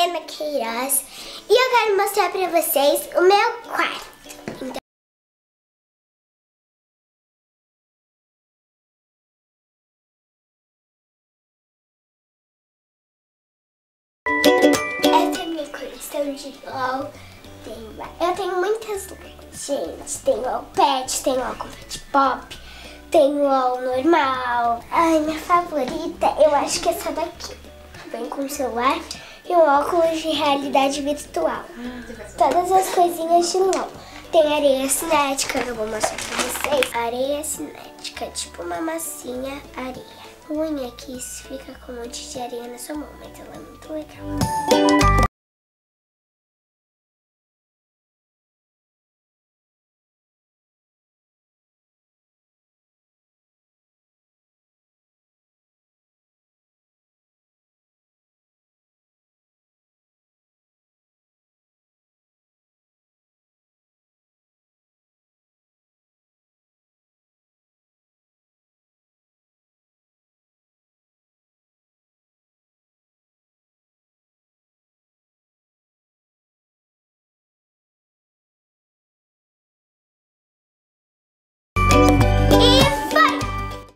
Helena Queiroz e eu quero mostrar pra vocês o meu quarto. Então, essa é a minha coleção de LOL. Eu tenho muitas LOL, gente. Tem LOL Pet, tem LOL Combat Pop, tem LOL normal. Ai, minha favorita, eu acho que é essa daqui. Vem com o celular e um óculos de realidade virtual. Todas as coisinhas de LOL. Tem areia cinética, eu vou mostrar pra vocês. Areia cinética, tipo uma massinha areia. O ruim é que isso fica com um monte de areia na sua mão, mas ela é muito legal.